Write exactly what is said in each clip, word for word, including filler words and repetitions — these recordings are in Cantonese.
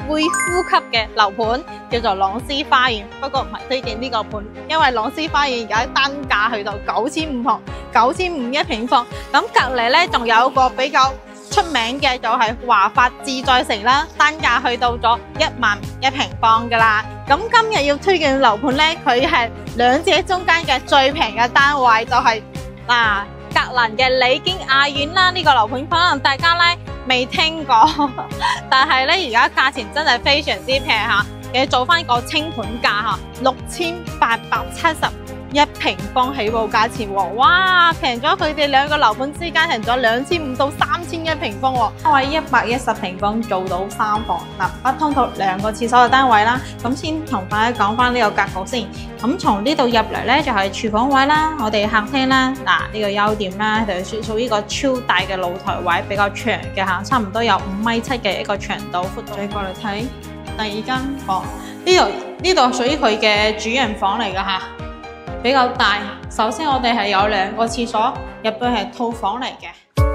會呼吸嘅樓盤，叫做朗詩花園。不過唔係推薦呢個盤，因為朗詩花園而家單價去到九千五毫，九千五一平方。咁隔離咧仲有一個比較出名嘅就係華發自在城啦，單價去到咗一萬一平方噶啦。咁今日要推薦嘅樓盤咧，佢係兩者中間嘅最平嘅單位，就係、是、嗱、啊、格蘭嘅李堅雅苑啦。呢、這個樓盤可能大家咧未聽過，但係咧而家價錢真係非常之平嚇，嘅做翻個清盤價嚇，六千八百七十一平方起步價錢喎，哇，平咗佢哋兩個樓盤之間平咗兩千五到三千一平方喎，單位一百一十平方做到三房，南北通道兩個廁所嘅單位啦。咁先同大家講翻呢個格局先。咁從呢度入嚟咧就係廚房位啦，我哋客廳啦，嗱、這、呢個優點啦，就係屬於一個超大嘅露台位，比較長嘅嚇，差唔多有五米七嘅一個長度闊度。再過嚟睇第二間房，呢度呢度屬於佢嘅主人房嚟㗎嚇。比較大，首先我哋係有兩個廁所，入邊係套房嚟嘅。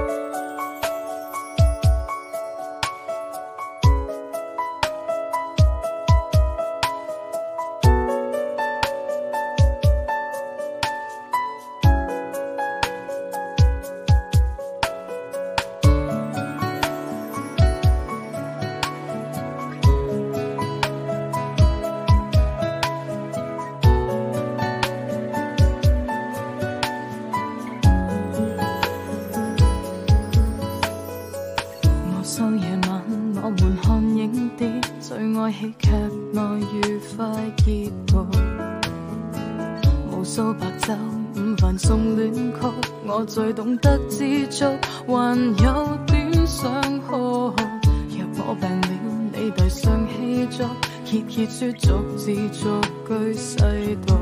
收夜晚，我們看影碟，最愛喜劇內愉快結局。無數白晝，午飯送戀曲，我最懂得知足，還有點想哭。若我病了，你遞上氣作，揭揭書逐字逐句細讀。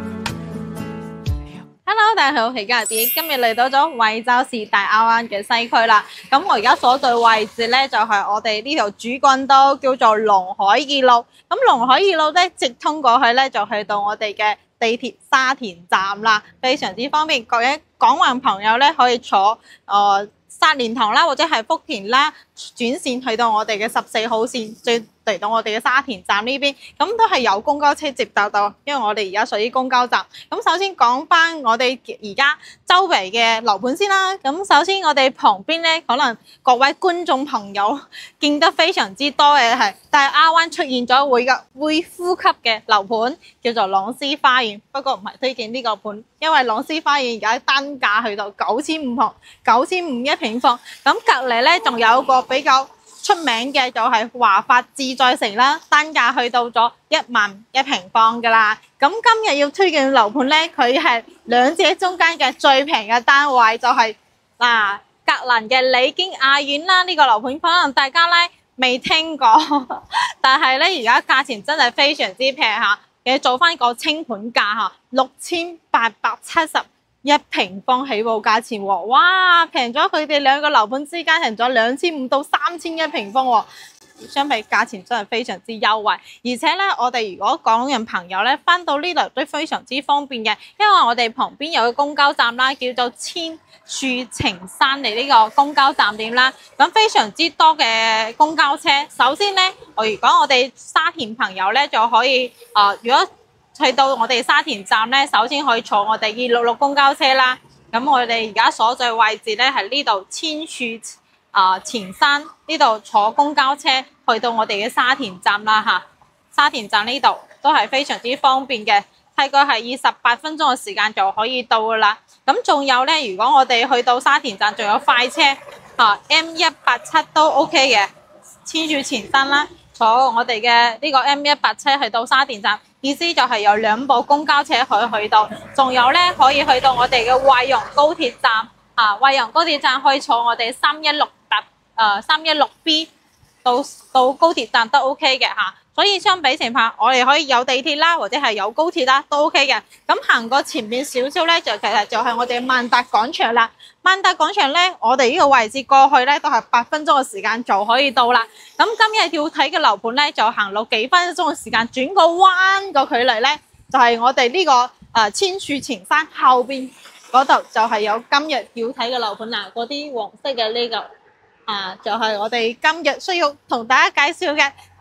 Hello， 大家好，我係嘉兒，今日嚟到咗惠州市大亞灣嘅西區啦。咁我而家所在位置咧就係、是、我哋呢條主幹道叫做龍海二路。咁龍海二路咧直通過去咧就去到我哋嘅地鐵沙田站啦，非常之方便。各位港運朋友咧可以坐誒、呃、沙蓮塘啦，或者係福田啦，轉線去到我哋嘅十四號線，最嚟到我哋嘅沙田站呢邊，咁都係有公交車接達到，因為我哋而家屬於公交站。咁首先講翻我哋而家周圍嘅樓盤先啦。咁首先我哋旁邊咧，可能各位觀眾朋友見得非常之多嘅係大亞灣出現咗會嘅會呼吸嘅樓盤，叫做朗詩花園。不過唔係推薦呢個盤，因為朗詩花園而家單價去到九千五毫，九千五一平方。咁隔離咧仲有一個比較出名嘅就係華發自在城啦，單價去到咗一萬一平方噶啦。咁今日要推薦嘅樓盤咧，佢係兩者中間嘅最平嘅單位，就係、是、嗱、啊、格蘭嘅李堅雅苑啦。呢、這個樓盤可能大家咧未聽過，但係咧而家價錢真係非常之平嚇，嘅做翻個清盤價嚇，六千八百七十一平方起步價錢喎，哇，平咗佢哋兩個樓盤之間平咗兩千五到三千一平方喎，相比價錢真係非常之優惠。而且咧，我哋如果港人朋友咧翻到呢度都非常之方便嘅，因為我哋旁邊有個公交站啦，叫做千樹情山嚟呢個公交站點啦，咁非常之多嘅公交車。首先咧，我如果我哋沙田朋友咧就可以，啊、呃，如果去到我哋沙田站咧，首先可以坐我哋二六六公交車啦。咁我哋而家所在位置咧係呢度千樹啊前山呢度坐公交車去到我哋嘅沙田站啦嚇。沙田站呢度都係非常之方便嘅，大概係二十八分鐘嘅時間就可以到噶啦。咁仲有咧，如果我哋去到沙田站，仲有快車啊 M 一八七都 OK 嘅，千樹前山啦，坐我哋嘅呢個 M 一八七去到沙田站。意思就係有兩部公交車可以去到，仲有咧可以去到我哋嘅惠陽高鐵站啊，惠陽高鐵站可以坐我哋三一六搭誒三一六 B 到到高鐵站都 OK 嘅嚇。所以相比情況，我哋可以有地鐵啦，或者係有高鐵啦，都 OK 嘅。咁行過前面少少咧，就其實就係我哋萬達廣場啦。萬達廣場咧，我哋呢個位置過去咧都係八分鐘嘅時間就可以到啦。咁今日要睇嘅樓盤咧，就行路幾分鐘嘅時間，轉個彎個距離咧，就係、是、我哋呢、這個誒、呃、千樹前山後邊嗰度就係有今日要睇嘅樓盤啦。嗰啲黃色嘅呢、這個啊，就係、是、我哋今日需要同大家介紹嘅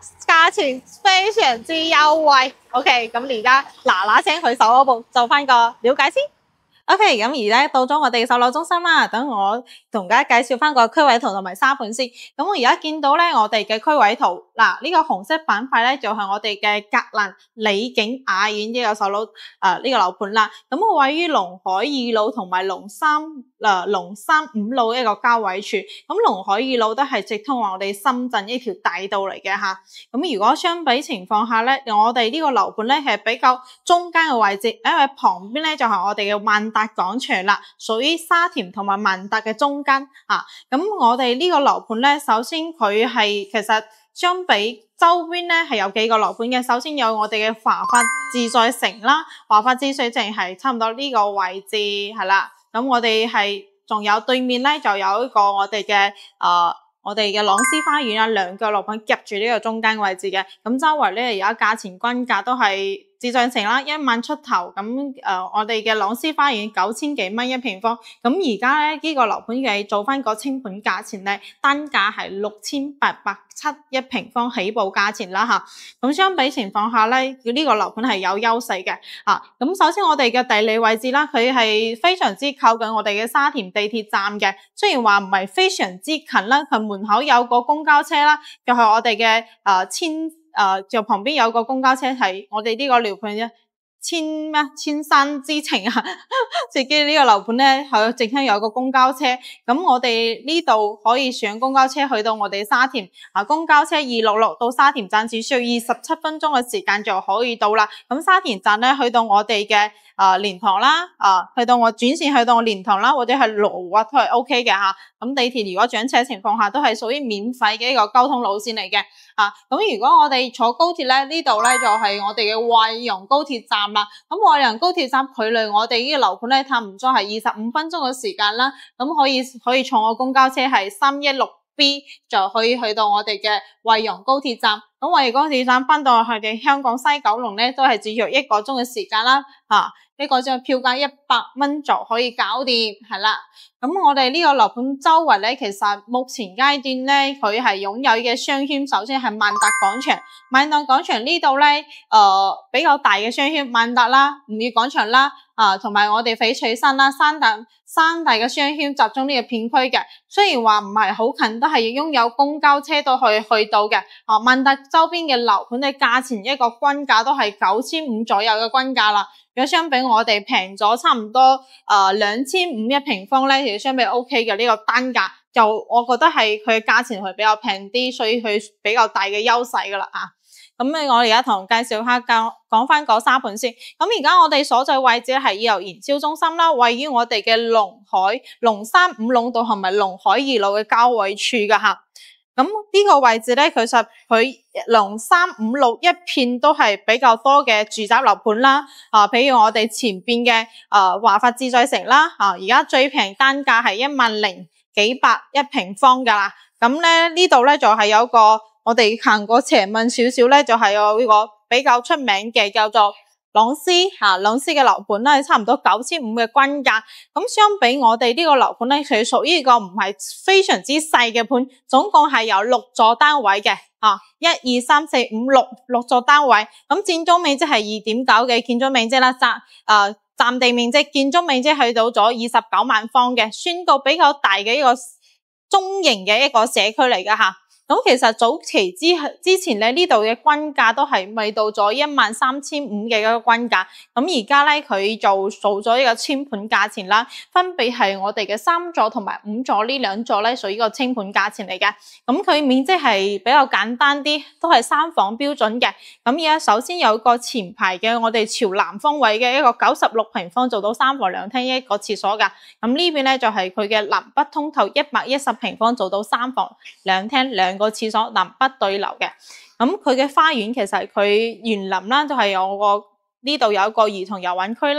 價錢非常之優惠。OK， 咁而家嗱嗱聲去搜嗰部做翻個了解先。OK， 咁而家到咗我哋嘅售樓中心啦，等我同大家介紹翻個區位圖同埋沙盤先。咁我而家見到咧，我哋嘅區位圖嗱，呢、這個紅色板塊咧就係、是、我哋嘅格蘭里景雅苑呢個售樓誒呢個樓盤啦。咁我位於龍海二路同埋龍三誒龍三五路一個交位處。咁龍海二路都係直通我哋深圳一條大道嚟嘅吓。咁如果相比情況下咧，我哋呢個樓盤咧係比較中間嘅位置，因為旁邊咧就係、是、我哋嘅萬達廣場啦，屬於沙田同埋萬達嘅中間啊。咁我哋呢個樓盤咧，首先佢係其實相比周邊咧係有幾個樓盤嘅。首先有我哋嘅華發自在城啦，華發自在城係差唔多呢個位置係啦。咁我哋係仲有對面咧就有一個我哋嘅誒我哋嘅朗詩花園啊，兩個樓盤夾住呢個中間位置嘅。咁周圍咧而家價錢均價都係自在城啦，一萬出頭。咁誒、呃，我哋嘅朗詩花園九千幾蚊一平方。咁而家咧呢、這個樓盤嘅做翻個清盤價錢咧，單價係六千八百七一平方起步價錢啦吓。咁相比情況下咧，呢、這個樓盤係有優勢嘅啊。咁首先我哋嘅地理位置啦，佢係非常之靠近我哋嘅沙田地鐵站嘅。雖然話唔係非常之近啦，佢門口有個公交車啦，就係、是、我哋嘅誒千。誒、呃，就旁邊有個公交車係我哋呢個樓盤啫，千咩千山之情啊！自己呢個樓盤咧，係直聽有個公交車，咁我哋呢度可以上公交車去到我哋沙田啊，公交車二六六到沙田站只需要二十七分鐘嘅時間就可以到啦。咁沙田站咧去到我哋嘅誒蓮塘啦，啊去到我轉線去到我蓮塘啦，或者係羅湖都係 O K 嘅吓。咁地鐵如果轉車情況下都係屬於免費嘅一個交通路線嚟嘅。啊，咁如果我哋坐高鐵咧，呢度咧就係、是、我哋嘅惠陽高鐵站啦。咁惠陽高鐵站距離我哋呢個樓盤咧，差唔多係二十五分鐘嘅時間啦。咁可以可以坐我公交車係三一六 B 就可以去到我哋嘅惠陽高鐵站。咁惠陽高鐵站翻到去嘅香港西九龍咧，都係只要一個鐘嘅時間啦。啊，呢個張票價一百蚊就可以搞掂，係啦。咁我哋呢個樓盤周圍咧，其實目前階段咧，佢係擁有嘅商圈，首先係萬達廣場。萬達廣場呢度咧，誒、呃、比較大嘅商圈，萬達啦、吾悅廣場啦，啊同埋我哋翡翠山啦，三大三大嘅商圈集中呢個片區嘅。雖然話唔係好近，都係擁有公交車都可以去到嘅。啊，萬達周邊嘅樓盤嘅價錢一個均價都係九千五左右嘅均價啦。如果相比我哋平咗差唔多誒兩千五一平方咧，其實相比 O K 嘅呢個單價，就我覺得係佢嘅價錢係比較平啲，所以佢比較大嘅優勢噶啦啊。咁咧，我而家同介紹下講講翻個沙盤先。咁而家我哋所在位置係以後營銷中心啦，位於我哋嘅龍海龍山五路道同埋龍海二路嘅交位處噶吓。咁呢個位置咧，其實佢龍山五路一片都係比較多嘅住宅樓盤啦。啊，譬如我哋前邊嘅誒華發自在城啦，啊而家最平單價係一萬零幾百一平方噶啦。咁咧呢度咧就係、是、有個我哋行過斜問少少咧，就係、是、有呢個比較出名嘅叫做朗詩吓，朗詩嘅樓盤咧，差唔多九千五嘅均價。咁相比我哋呢個樓盤咧，佢屬於一個唔係非常之細嘅盤，總共係有六座單位嘅啊，一二三四五六六座單位。咁建築面積係二點九嘅建築面積啦，佔誒佔地面積建築面積去到咗二十九萬方嘅，算到比較大嘅一個中型嘅一個社區嚟噶吓。咁其實早期之之前咧，呢度嘅均價都係未到咗一萬三千五嘅一個均價。咁而家咧佢就做咗一個清盤價錢啦，分別係我哋嘅三座同埋五座呢兩座咧屬於個清盤價錢嚟嘅。咁佢面積係比較簡單啲，都係三房標準嘅。咁而家首先有個前排嘅我哋朝南方位嘅一個九十六平方做到三房兩廳一個廁所噶。咁呢邊咧就係佢嘅南北通透一百一十平方做到三房兩廳兩個廁所南北對流嘅。咁佢嘅花園其實佢園林啦，就係有個呢度有一個兒童游玩區啦，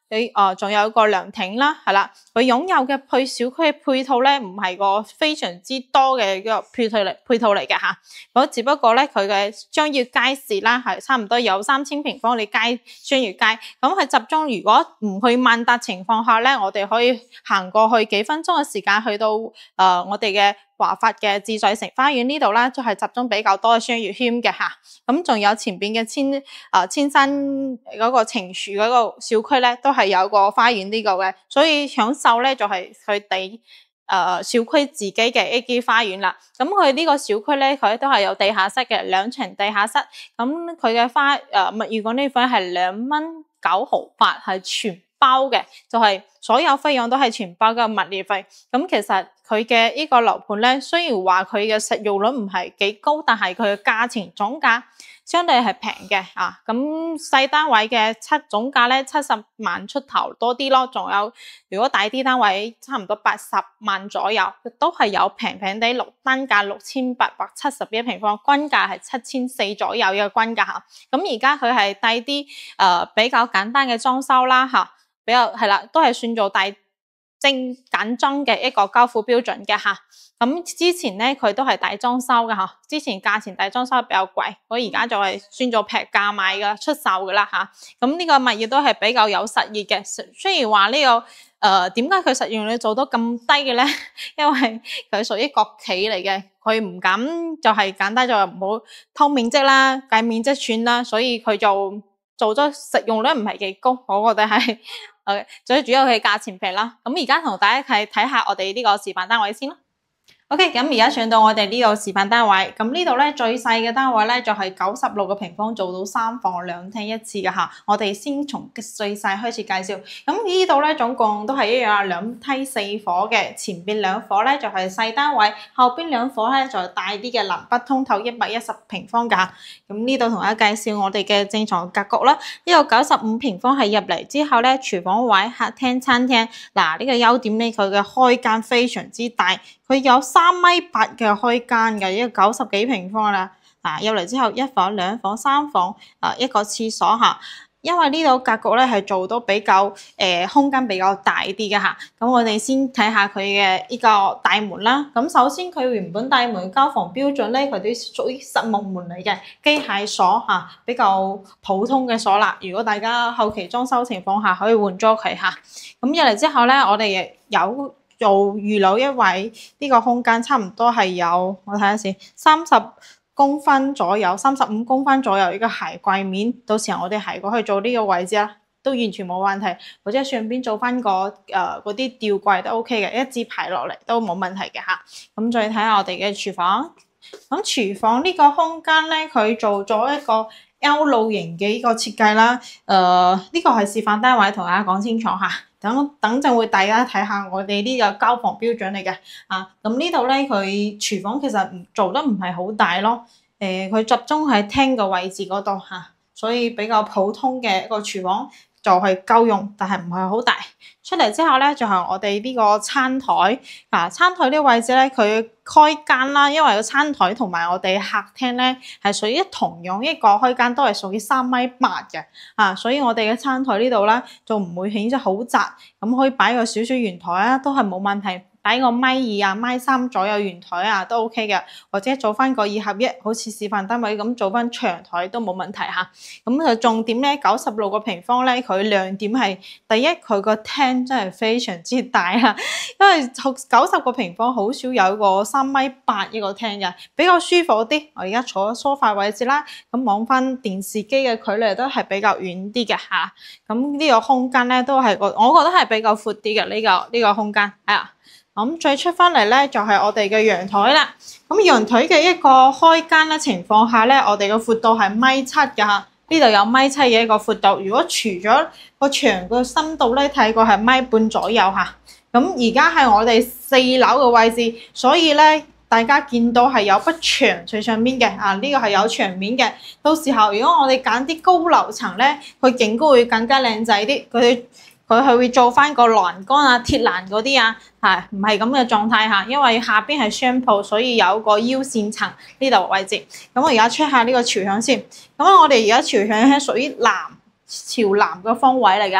你誒仲有個涼亭啦，係啦，佢擁有嘅配小區嘅配套咧，唔係個非常之多嘅一個配套嚟配套嚟嘅嚇。咁只不過咧，佢嘅商業街市啦，係差唔多有三千平方里街商業街。咁佢集中，如果唔去萬達情況下咧，我哋可以行過去幾分鐘嘅時間去到誒、呃、我哋嘅華發嘅自在城花園呢度啦，就係、是、集中比較多嘅商業圈嘅嚇。咁仲有前邊嘅千誒、呃、千山嗰個情樹嗰個小區咧，都係有個花園呢個嘅，所以享受咧就係佢哋誒小區自己嘅 A 級花園啦。咁佢呢個小區咧，佢都係有地下室嘅，兩層地下室。咁佢嘅花誒物業管理費係兩蚊九毫八，係全包嘅，就係、是、所有費用都係全包嘅物業費。咁其實佢嘅呢個樓盤咧，雖然話佢嘅實用率唔係幾高，但係佢嘅價錢總價相對係平嘅啊。咁細單位嘅七總價咧七十萬出頭多啲咯，仲有如果大啲單位差唔多八十萬左右，都係有平平地六單價六千八百七十一平方，均價係七千四左右嘅均價嚇。咁而家佢係帶啲誒比較簡單嘅裝修啦嚇。比較係啦，都係算做大精簡裝嘅一個交付標準嘅吓。咁之前咧佢都係大裝修嘅吓，之前價錢大裝修比較貴，我而家就係算做劈價賣嘅出售噶啦吓。咁呢個物業都係比較有實業嘅，雖然話呢、這個誒點解佢實用率做到咁低嘅咧？因為佢屬於國企嚟嘅，佢唔敢就係簡單就唔好偷面積啦，計面積算啦，所以佢就做咗實用率唔係幾高，我覺得係。誒，最主要係價錢平啦。咁而家同大家係睇下我哋呢個示範單位先啦。OK， 咁而家上到我哋呢個示範單位，咁呢度咧最細嘅單位咧就係九十六個平方，做到三房兩廳一廁嘅吓。我哋先從最細開始介紹。咁呢度咧總共都係一樣兩梯四伙嘅，前邊兩伙咧就係細單位，後邊兩伙咧就係大啲嘅南北通透一百一十平方嘅吓。咁呢度同大家介紹我哋嘅正常格局啦。呢個九十五平方係入嚟之後咧，廚房位、客廳、餐廳。嗱、這、呢個優點咧，佢嘅開間非常之大。佢有三米八嘅開間嘅，一個九十幾平方啦。啊，入嚟之後一房、兩房、三房，啊一個廁所嚇。因為呢度格局咧係做到比較誒、呃、空間比較大啲嘅嚇。咁我哋先睇下佢嘅呢個大門啦。咁首先佢原本大門交房標準咧，佢都屬於實木門嚟嘅，機械鎖嚇，比較普通嘅鎖啦。如果大家後期裝修情況下可以換咗佢嚇。咁入嚟之後咧，我哋亦有做預留一位呢個空間，差唔多係有我睇下先，三十公分左右，三十五公分左右呢個鞋櫃面，到時候我哋鞋過去做呢個位置啦，都完全冇問題。或者上邊做翻個誒嗰啲吊櫃都 OK 嘅，一字排落嚟都冇問題嘅嚇。咁再睇下我哋嘅廚房，咁廚房呢個空間咧，佢做咗一個 L 路型嘅呢個設計啦。誒、呃、呢、這個係示範單位，同大家講清楚嚇。等等陣會大家睇下我哋呢個交房標準嚟嘅啊。咁呢度咧佢廚房其實唔做得唔係好大咯。誒、呃、佢集中喺廳嘅位置嗰度嚇，所以比較普通嘅一個廚房就係夠用，但係唔係好大。出嚟之後咧就係、是、我哋呢個餐台啊，餐台呢個位置咧佢開間啦，因為個餐台同埋我哋客廳咧係屬於同樣一個開間，都係屬於三米八嘅啊，所以我哋嘅餐台呢度咧就唔會顯得好窄，咁可以擺個少少圓台啊，都係冇問題。擺個米二啊、米三左右圓台啊都 OK 嘅，或者做翻個二合一，好似示範單位咁做翻長台都冇問題嚇。咁就重點咧，九十六個平方咧，佢亮點係第一，佢個廳真係非常之大啊，因為九十個平方好少有個三米八一個廳嘅，比較舒服啲。我而家坐喺梳化位置啦，咁望翻電視機嘅距離都係比較遠啲嘅嚇。咁呢個空間咧都係個，我覺得係比較闊啲嘅呢個呢個空間係啊。咁再出翻嚟咧，就係我哋嘅陽台啦。咁陽台嘅一個開間咧情況下咧，我哋嘅闊度係米七嘅嚇。呢度有米七嘅一個闊度。如果除咗個牆個深度咧，睇過係米半左右嚇。咁而家係我哋四樓嘅位置，所以咧大家見到係有幅牆最上面嘅啊，呢個係有牆面嘅。到時候如果我哋揀啲高樓層咧，佢景觀會更加靚仔啲。佢佢係會做翻個欄杆啊、鐵欄嗰啲啊，係唔係咁嘅狀態嚇？因為下邊係商鋪，所以有個腰線層呢度位置。咁我而家 check 下呢個朝向先。咁我哋而家朝向係屬於南朝南嘅方位嚟嘅嚇。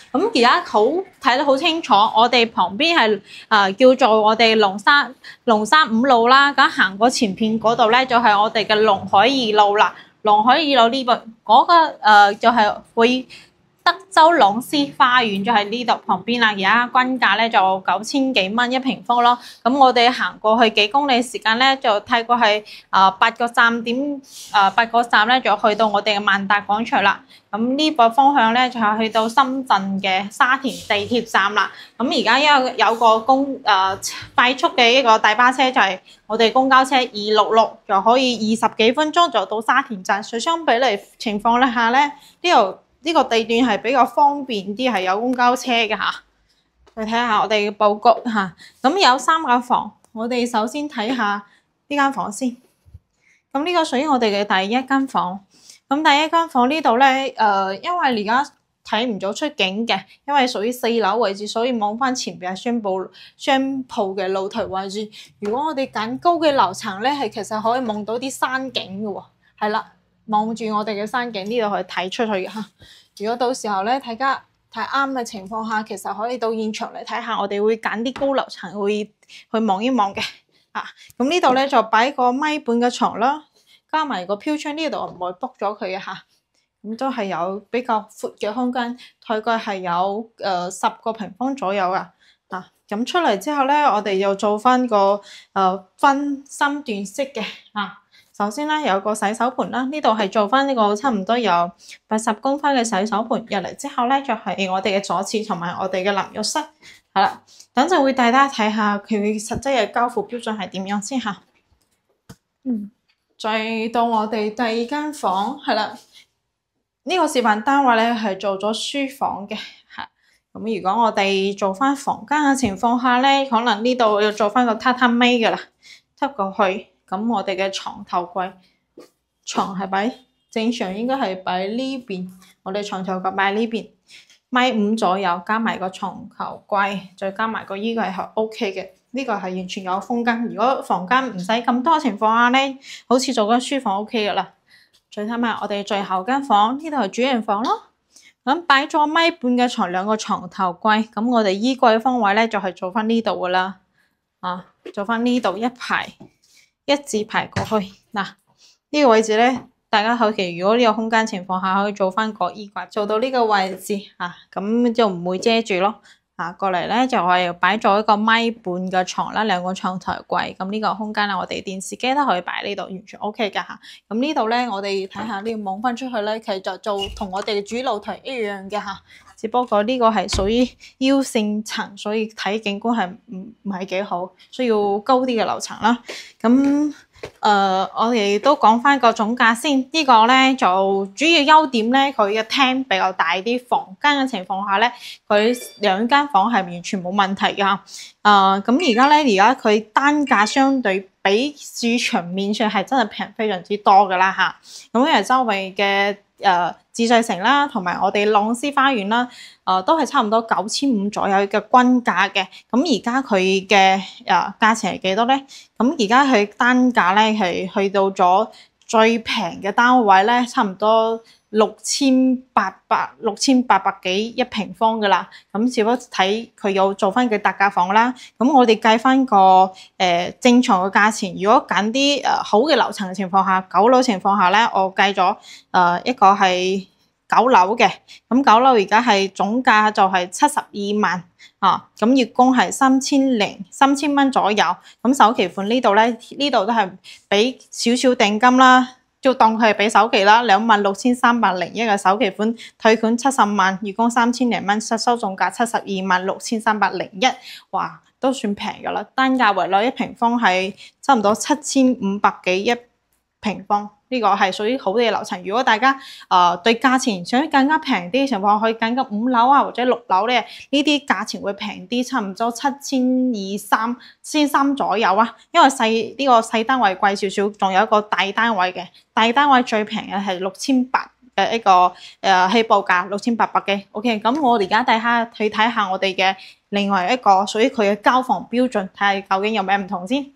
咁而家好睇得好清楚，我哋旁邊係誒、呃、叫做我哋龍山龍山五路啦。咁行過前片嗰度咧，就係、是、我哋嘅龍海二路啦。龍海二路呢個嗰個誒就係、是、會。德州朗斯花園就喺呢度旁邊啦，而家均價咧就九千幾蚊一平方咯。咁我哋行過去幾公里時間咧，就睇過係啊八個站點，誒八個站咧就去到我哋嘅萬達廣場啦。咁呢個方向咧就係去到深圳嘅沙田地鐵站啦。咁而家有有個公誒、呃、快速嘅一個大巴車，就係我哋公交車二六六，就可以二十幾分鐘就到沙田站。所以相比嚟情況咧下咧，呢度。呢個地段係比較方便啲，係有公交車嘅嚇。去睇下我哋嘅佈局嚇，咁有三間房，我哋首先睇下呢間房先。咁呢個屬於我哋嘅第一間房。咁第一間房呢度咧，誒、呃，因為而家睇唔到出境嘅，因為屬於四樓位置，所以望翻前邊係商鋪商鋪嘅露台位置。如果我哋揀高嘅樓層咧，係其實可以望到啲山景嘅喎，係啦。望住我哋嘅山景，呢度可以睇出去嘅嚇。如果到時候咧，大家睇啱嘅情況下，其實可以到現場嚟睇下。我哋會揀啲高樓層，會去望一望嘅。啊，咁呢度咧就擺個米半嘅床啦，加埋個飄窗，呢度唔會 book 咗佢嘅嚇。咁都係有比較闊嘅空間，大概係有誒十個平方左右啊。啊，咁出嚟之後咧，我哋又做翻個誒、呃、分三段式嘅啊。首先咧有個洗手盆啦，呢度係做翻呢個差唔多有八十公分嘅洗手盆。入嚟之後咧就係、是、我哋嘅左廁同埋我哋嘅淋浴室，係啦。等陣會帶大家睇下佢實際嘅交付標準係點樣先嚇。嗯，再到我哋第二間房係啦，呢、這個示範單位咧係做咗書房嘅嚇。咁如果我哋做翻房間嘅情況下咧，可能呢度要做翻個榻榻米噶啦，揼過去。咁我哋嘅床頭櫃，床係擺正常應該係擺呢邊，我哋床頭櫃擺呢邊，米五左右，加埋個床頭櫃，再加埋個衣櫃係 O K 嘅，呢個係完全有空間。如果房間唔使咁多情況下咧，好似做間書房 O K 噶啦。再睇埋我哋最後間房，呢度係主人房咯。咁擺咗米半嘅床，兩個床頭櫃，咁我哋衣櫃方位咧就係做翻呢度噶啦，啊，做翻呢度一排。一字排過去嗱，呢、這個位置咧，大家後期如果呢個空間情況下，可以做翻個衣櫃，做到呢個位置啊，咁就唔會遮住咯。啊，過嚟咧就係擺咗一個米半嘅床啦，兩個床頭櫃，咁呢個空間咧，我哋電視機都可以擺呢度，完全 O K 噶嚇。咁呢度咧，我哋睇下呢個望翻出去咧，其實就做同我哋嘅主露台一樣嘅嚇。只不過呢個係屬於腰性層，所以睇景觀係唔唔係幾好，需要高啲嘅樓層啦。咁誒、呃，我哋都講翻個總價先。這個、呢個咧就主要優點咧，佢嘅廳比較大啲，房間嘅情況下咧，佢兩間房係完全冇問題㗎。誒、呃，咁而家咧，而家佢單價相對比市場面上係真係平非常之多㗎啦嚇。咁因為周圍嘅誒、呃、自在城啦，同埋我哋朗斯花園啦，誒、呃、都係差唔多九千五左右嘅均價嘅。咁而家佢嘅誒價錢係幾多咧？咁而家佢單價咧係去到咗最平嘅單位咧，差唔多六千八百六千八百幾一平方噶啦。咁只不過睇佢有做翻嘅特價房啦。咁我哋計翻個誒、呃、正常嘅價錢，如果揀啲誒好嘅樓層嘅情況下，九樓情況下咧，我計咗誒、呃、一個係九樓嘅。咁九樓而家係總價就係七十二萬啊。咁月供係三千零三千蚊左右。咁首期款呢度咧，呢度都係俾少少定金啦。就當佢係俾首期啦，兩萬六千三百零一嘅首期款，退款七十萬，月供三千零蚊，實收總價七十二萬六千三百零一，哇，都算平噶啦。單價圍內一平方係差唔多七千五百幾一平方，呢、這個係屬於好啲嘅樓層。如果大家誒、呃、對價錢想更加平啲嘅情況，可以揀個五樓啊或者六樓咧，呢啲價錢會平啲，差唔多七千二三千三左右啊。因為細呢、這個細單位貴少少，仲有一個大單位嘅，大單位最平嘅係六千八嘅一個誒、呃、起步價，六千八百幾。OK，咁我而家睇下去睇下我哋嘅另外一個屬於佢嘅交房標準，睇下究竟有咩唔同先。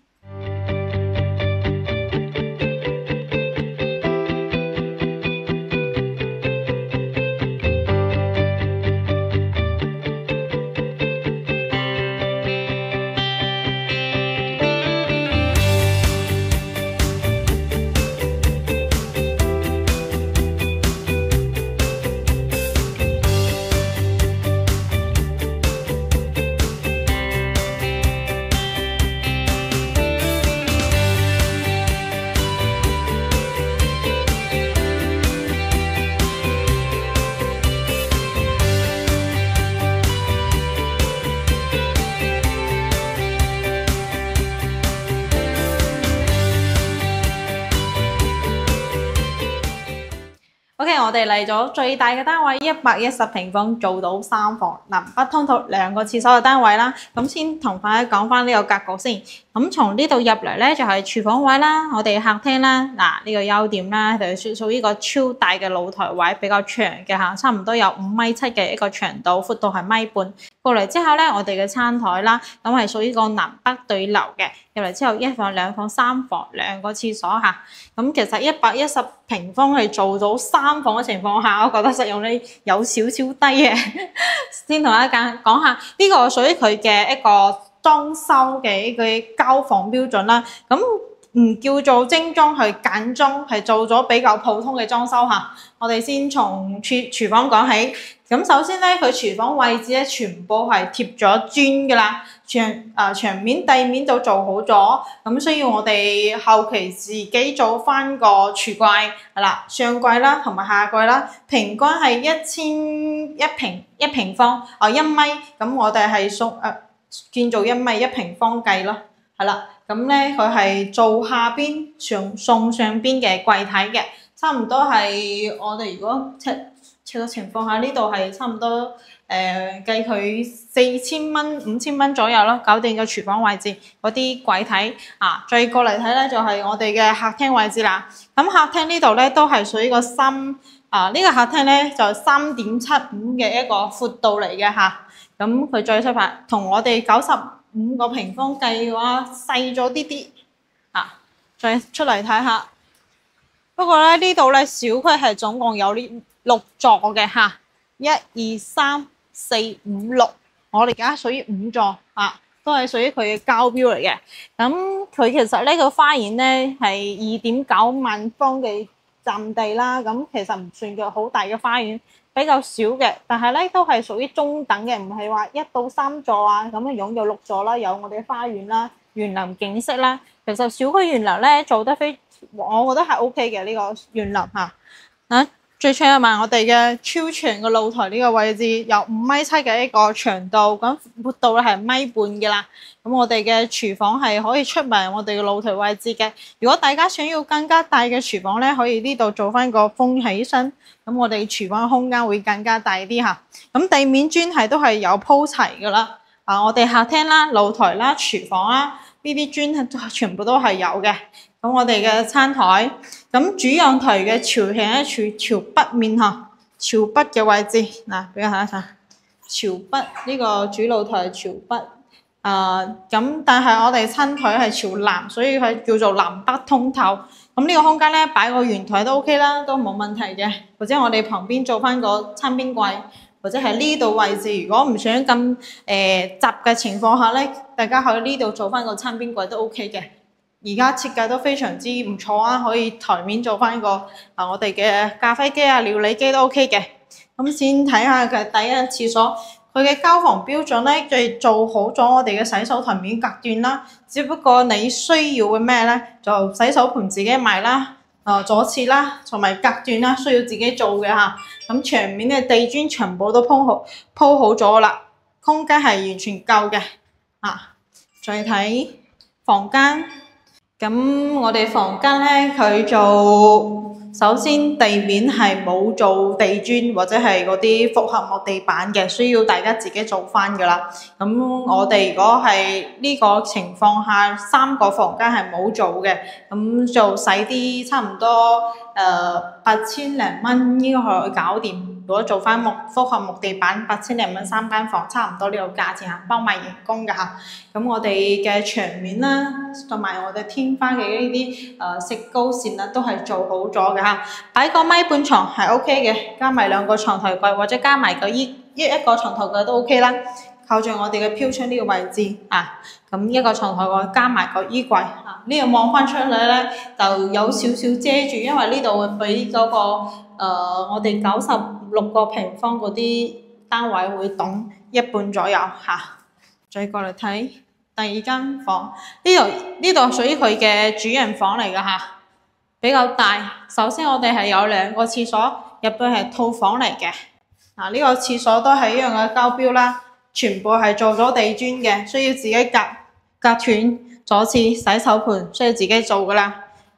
我哋嚟咗最大嘅單位一百一十平方，做到三房南北通透兩個廁所嘅單位啦。咁先同大家講翻呢個格局先。咁從呢度入嚟咧就係廚房位啦，我哋客廳啦，嗱呢個優點啦，就屬屬於一個超大嘅露台位，比較長嘅嚇，差唔多有五米七嘅一個長度，闊度係米半。過嚟之後咧，我哋嘅餐台啦，咁係屬於個南北對流嘅。入嚟之後一房、兩房、三房兩個廁所嚇。咁其實一百一十平方係做到三房嘅情況下，我覺得實用率有少少低嘅。先同大家講下呢個屬於佢嘅一個裝修嘅一個交房標準啦。咁唔叫做精裝，係簡裝，係做咗比較普通嘅裝修嚇。我哋先從廚廚房講起。咁首先咧，佢廚房位置咧全部係貼咗磚噶啦，牆啊、呃、牆面地面都做好咗。咁需要我哋後期自己做翻個櫥櫃係啦，上櫃啦同埋下櫃啦，平均係一千一平一平方啊、呃、一米。咁我哋係送誒建造一米一平方計咯，係啦。咁咧佢係做下邊上送上邊嘅櫃體嘅，差唔多係我哋如果測測嘅情況下，呢度係差唔多誒、呃、計佢四千蚊五千蚊左右咯，搞掂個廚房位置嗰啲櫃體啊。再過嚟睇咧就係、是、我哋嘅客廳位置啦。咁客廳呢度咧都係屬於個深啊，呢、這個客廳咧就三點七五嘅一個闊度嚟嘅嚇。咁佢最出發同我哋九十五個平方計嘅話細咗啲啲啊，再出嚟睇下。不過咧呢度咧小區係總共有呢六座嘅嚇，一二三四五六，我哋而家屬於五座啊，都係屬於佢嘅交標嚟嘅。咁佢其實呢個花園咧係二點九萬方嘅佔地啦，咁其實唔算嘅好大嘅花園。比較少嘅，但係咧都係屬於中等嘅，唔係話一到三座啊咁樣擁有六座啦，有我哋嘅花園啦、園林景色啦。其實小區園林咧做得非，我覺得係 O K 嘅呢個園林嚇。啊，最出埋我哋嘅超長嘅露台呢個位置，有五米七嘅一個長度，咁闊度咧係米半嘅啦。咁我哋嘅廚房係可以出埋我哋嘅露台位置嘅。如果大家想要更加大嘅廚房咧，可以呢度做翻個封起身。咁我哋廚房嘅空間會更加大啲嚇。咁地面磚係都係有鋪齊㗎啦。啊，我哋客廳啦、露台啦、廚房啦，呢啲磚係全部都係有嘅。咁我哋嘅餐台，咁主陽台嘅朝向咧朝朝北面嚇，朝北嘅位置嗱，俾我睇一睇。朝北呢個主露台朝北，啊咁但係我哋餐台係朝南，所以佢叫做南北通透。咁呢個空間咧擺個圓台都 OK 啦，都冇問題嘅。或者我哋旁邊做翻個餐邊櫃，或者係呢度位置，如果唔想咁誒雜嘅情況下咧，大家喺呢度做翻個餐邊櫃都 OK 嘅。而家設計都非常之唔錯啊，可以台面做翻個啊我哋嘅咖啡機啊、料理機都 OK 嘅。咁先睇下佢第一廁所。佢嘅交房標準咧，就係做好咗我哋嘅洗手台面隔斷啦。只不過你需要嘅咩咧，就洗手盆自己買啦，啊左廁啦，同埋隔斷啦，需要自己做嘅嚇。咁牆面嘅地磚全部都鋪好鋪好咗啦，空間係完全夠嘅。啊，再睇房間，咁我哋房間咧佢做。首先地面係冇做地磚或者係嗰啲複合木地板嘅，需要大家自己做翻噶啦。咁我哋如果係呢個情況下，三個房間係冇做嘅，咁就使啲差唔多誒八千零蚊應該可以搞掂。如果做翻木複合木地板，八千零蚊三間房，差唔多呢個價錢嚇，包埋人工㗎嚇。咁我哋嘅牆面啦，同埋我哋天花嘅呢啲誒石膏線啦，都係做好咗嘅嚇。擺個米半床係 O K 嘅，加埋兩個床頭櫃或者加埋個衣一一個床頭櫃都 O K 啦。靠住我哋嘅飄窗呢個位置啊，咁一個床頭櫃加埋個衣櫃啊，呢度望翻出嚟咧就有少少遮住，因為呢度會俾嗰個誒、呃、我哋九十六個平方嗰啲單位會凍一半左右嚇、啊。再過嚟睇第二間房，呢度呢度屬於佢嘅主人房嚟㗎嚇，比較大。首先我哋係有兩個廁所，入邊係套房嚟嘅。嗱、啊、呢、這個廁所都係一樣嘅交標啦。全部係做咗地磚嘅，需要自己隔隔斷左廁洗手盆，需要自己做噶啦。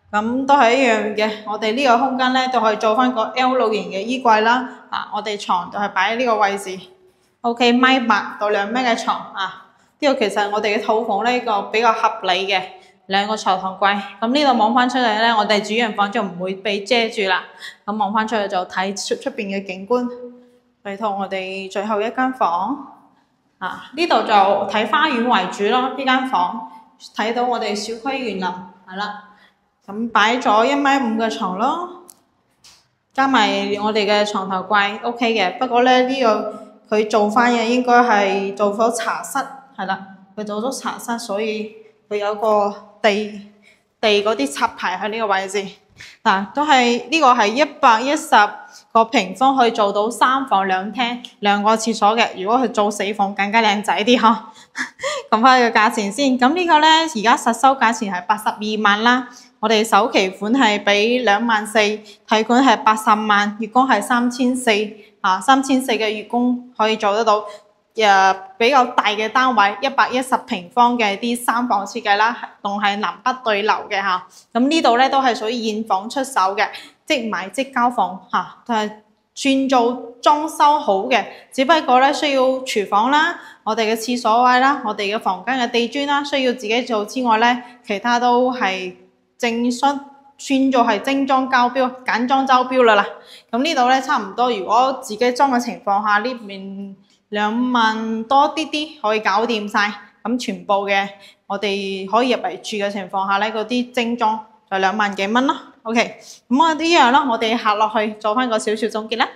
咁都係一樣嘅。我哋呢個空間咧都可以做翻個 L 六型嘅衣櫃啦。啊，我哋床就係擺喺呢個位置。O.K. 米八到兩米嘅床啊，呢、這個其實我哋嘅套房呢個比較合理嘅兩個床頭櫃。咁呢度望翻出嚟咧，我哋主人房就唔會被遮住啦。咁望翻出去就睇出出邊嘅景觀。嚟到我哋最後一間房。啊！呢度就睇花園為主咯，呢間房睇到我哋小區園林係啦，咁擺咗一米五嘅床咯，加埋我哋嘅床頭櫃 O K 嘅。不過咧呢、這個佢做翻嘅應該係做咗茶室係啦，佢做咗茶室，所以佢有個地地嗰啲插排喺呢個位置。嗱、啊，都係呢、這個係一百一十個平方可以做到三房兩廳兩個廁所嘅。如果佢做四房更加靚仔啲嗬。講翻個價錢先，咁呢個咧而家實收價錢係八十二萬啦。我哋首期款係俾兩萬四，提款係八十萬，月供係三千四啊，三千四嘅月供可以做得到。誒、呃、比較大嘅單位，一百一十平方嘅啲三房設計啦，仲係南北對流嘅嚇。咁呢度咧都係屬於現房出手嘅，即買即交房嚇，都係算做裝修好嘅。只不過咧需要廚房啦、我哋嘅廁所位啦、我哋嘅房間嘅地磚啦，需要自己做之外咧，其他都係正式算做係精裝交標、簡裝周標啦啦。咁呢度咧差唔多，如果自己裝嘅情況下，呢邊兩萬多啲啲可以搞掂晒。咁全部嘅我哋可以入嚟住嘅情況下咧，嗰啲精裝就兩萬幾蚊咯。OK，咁我呢樣咯，我哋下落去做翻個少少總結啦。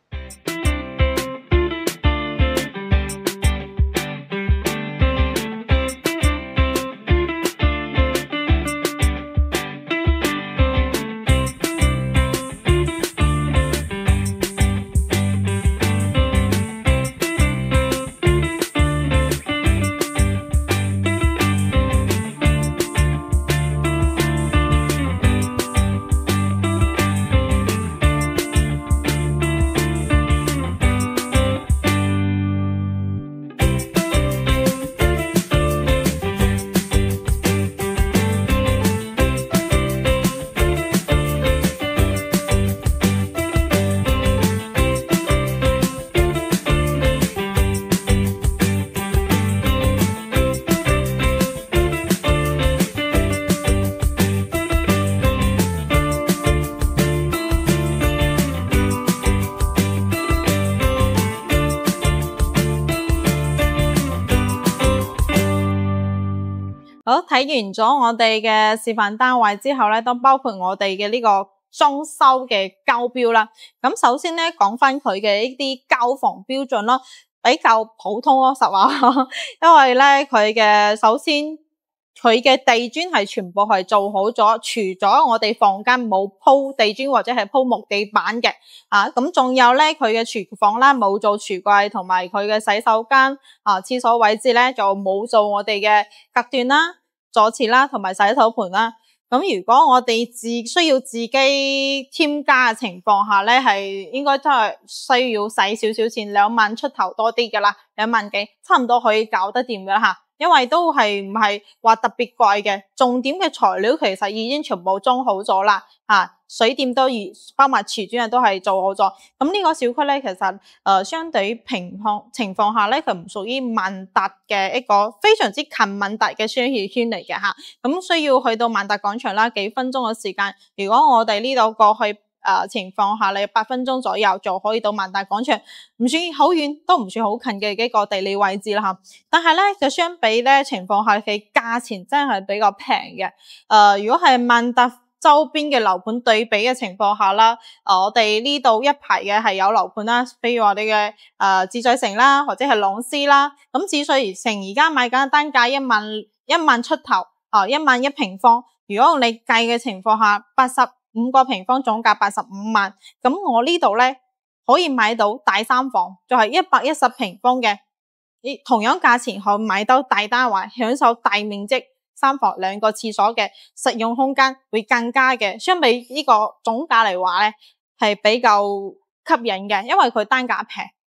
好，睇完咗我哋嘅示範單位之後咧，都包括我哋嘅呢個裝修嘅交標啦。咁首先咧講翻佢嘅一啲交房標準咯，比較普通咯，實話，因為咧佢嘅首先佢嘅地磚係全部係做好咗，除咗我哋房間冇鋪地磚或者係鋪木地板嘅，啊咁仲有咧佢嘅廚房啦冇做櫥櫃，同埋佢嘅洗手間啊廁所位置咧就冇做我哋嘅隔斷啦、坐廁啦同埋洗手盆啦。咁如果我哋自需要自己添加嘅情況下咧，係應該真係需要使少少錢，兩萬出頭多啲噶啦，兩萬幾差唔多可以搞得掂噶啦吓。因為都係唔係話特別貴嘅，重點嘅材料其實已經全部裝好咗啦，啊，水電都已包埋瓷磚都係做好咗。咁呢個小區咧，其實誒、呃、相對於平況情況下咧，佢唔屬於萬達嘅一個非常之近萬達嘅商業圈嚟嘅吓。咁需要去到萬達廣場啦，幾分鐘嘅時間。如果我哋呢度過去。誒、呃、情況下，你八分鐘左右就可以到萬達廣場，唔算好遠，都唔算好近嘅幾個地理位置啦嚇。但係咧，就相比咧情況下，佢價錢真係比較平嘅。誒、呃，如果係萬達周邊嘅樓盤對比嘅情況下啦，呃、我哋呢度一排嘅係有樓盤啦，譬如話你嘅誒智穗城啦，或者係朗詩啦。咁智穗城而家買緊單價一萬一萬出頭，啊一萬一平方。如果你計嘅情況下，八十五個平方總價八十五萬，咁我呢度咧可以買到大三房，就係一百一十平方嘅，同樣價錢可以買到大單位，享受大面積三房兩個廁所嘅實用空間，會更加嘅。相比呢個總價嚟話咧，係比較吸引嘅，因為佢單價平啊，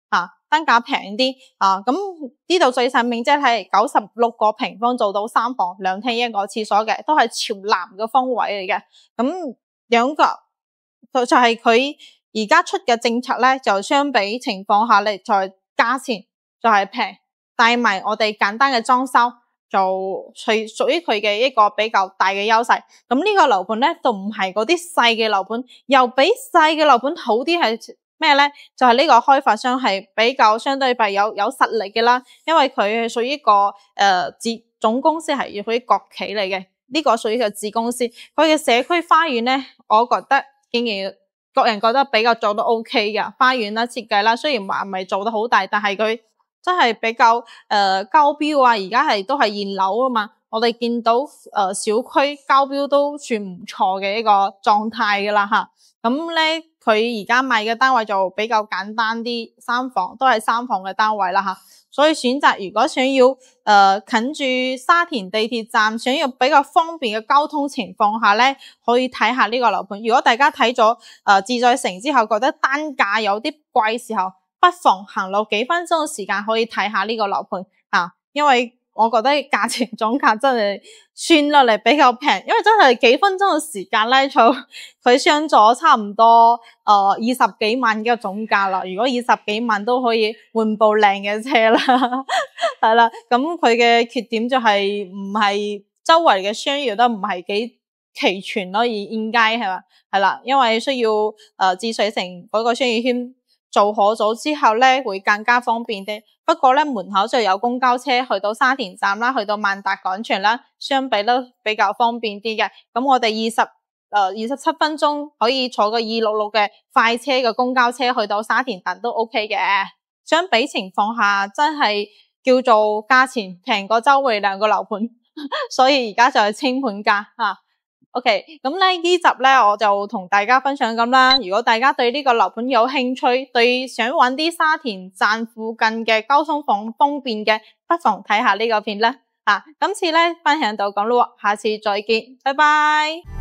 單價平啲啊。咁呢度最上面即係九十六個平方做到三房兩廳一個廁所嘅，都係朝南嘅方位嚟嘅。咁兩個就就係佢而家出嘅政策咧，就相比情況下咧，就係價錢就係平，帶埋我哋簡單嘅裝修，就係屬於佢嘅一個比較大嘅優勢。咁呢個樓盤咧，就唔係嗰啲細嘅樓盤，又比細嘅樓盤好啲係咩咧？就係、是、呢個開發商係比較相對比有有實力嘅啦，因為佢係屬於一個誒子、呃、總公司係屬於國企嚟嘅，呢、這個屬於個子公司。佢嘅社區花園咧，我覺得竟然個人覺得比較做得 OK 嘅花園啦、設計啦，雖然話唔係做得好大，但係佢真係比較誒、呃、交標啊！而家係都係現樓啊嘛，我哋見到誒、呃、小區交標都算唔錯嘅一個狀態噶啦吓。咁咧佢而家賣嘅單位就比較簡單啲，三房都係三房嘅單位啦吓。所以選擇如果想要誒、呃、近住沙田地鐵站，想要比較方便嘅交通情況下咧，可以睇下呢個樓盤。如果大家睇咗誒自在城之後，覺得單價有啲貴時候，不妨行路幾分鐘嘅時間可以睇下呢個樓盤啊，因為我覺得價錢總價真係算落嚟比較平，因為真係幾分鐘嘅時間咧，就佢上咗差唔多誒二十幾萬嘅總價啦。如果二十幾萬都可以換部靚嘅車啦，係啦。咁佢嘅缺點就係唔係周圍嘅商業都唔係幾齊全咯，而現街係嘛，係啦，因為需要誒智水城嗰個商業圈做好咗之後咧，會更加方便啲。不過咧，門口就有公交車去到沙田站啦，去到萬達廣場啦，相比都比較方便啲嘅。咁我哋二十誒二十七分鐘可以坐個二六六嘅快車嘅公交車去到沙田站都 OK 嘅。相比情況下，真係叫做價錢平過周圍兩個樓盤，所以而家就係清盤價吓。OK， 咁咧呢集咧我就同大家分享咁啦。如果大家對呢個樓盤有興趣，對想揾啲沙田站附近嘅交通方方便嘅，不妨睇下呢個片啦。啊，今次咧分享到咁咯，下次再見，拜拜。